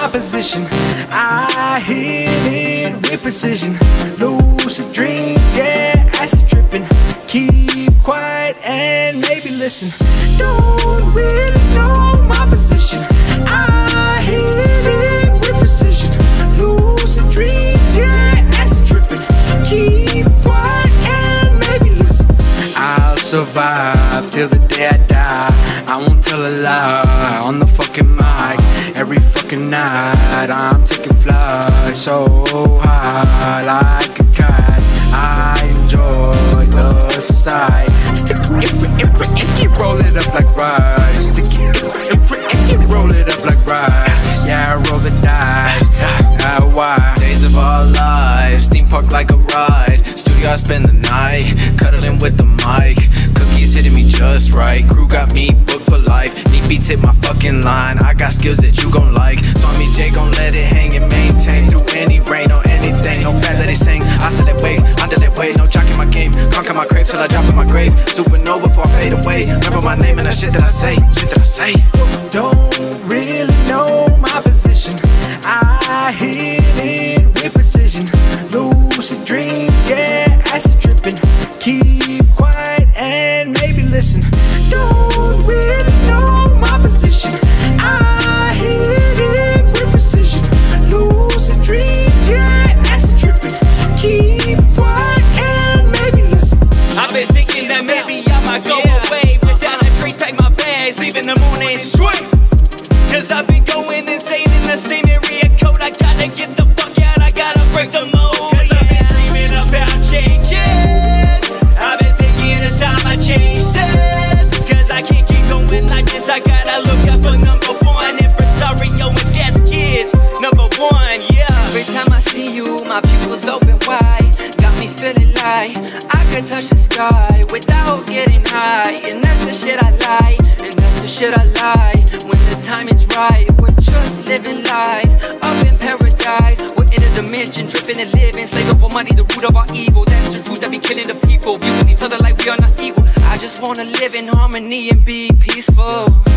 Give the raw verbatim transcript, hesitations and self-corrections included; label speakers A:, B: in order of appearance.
A: position. I hit it with precision. Lucid dreams, yeah, acid tripping. Keep quiet and maybe listen. Don't really know my position. I hit it with precision. Lucid dreams, yeah, acid tripping. Keep quiet and maybe listen. I'll survive till the day I die. I won't tell a lie on the fucking mic. Every fucking night I'm taking flight so high like a kite. I enjoy the sight. Stick it, it, it, it, roll it up like rice. Stick it, it, it, it, roll it up like rice. Yeah, I roll the dice. Uh, why?
B: Days of our lives, theme park like a ride. Studio, I spend the night, cuddling with the mic. Cookies hitting me just right. Crew got me booked for life. Need beats hit my fucking line. I got skills that you gon' like. Saw me J gon' let it hang and maintain through any rain or anything. No fat, let it sing. I said it way, under that way. No jock in my game. Conquer my crave till I drop in my grave. Supernova before I fade away. Remember my name and the shit that I say. Shit that I say.
A: Don't really know my position. I hit it with precision. Lucid dreams, yeah, acid tripping. Keep quiet and maybe listen. Don't really know my position. I hit it with precision. Lucid dreams, yeah, acid tripping. Keep quiet and maybe listen.
C: I've been thinking that maybe I might go away without a trace, pack my bags, leave in the morning straight. Cause I've been going insane in the same area code. I gotta get the fuck out, I gotta break the mold. Cause I've been dreaming about changes. I've been thinking it's time I change this. Cause I can't keep going like this. I gotta look out for number one. Impresario and death kids, number one, yeah.
D: Every time I see you, my pupils open wide. Got me feeling like I could touch the sky without getting high. And that's the shit I like, and that's the shit I like. When the timing's right, we're just living life up in paradise. We're in a dimension, dripping and living, slaving for money, the root of our evil. That's the truth that be killing the people, viewing each other like we are not equal. I just wanna live in harmony and be peaceful.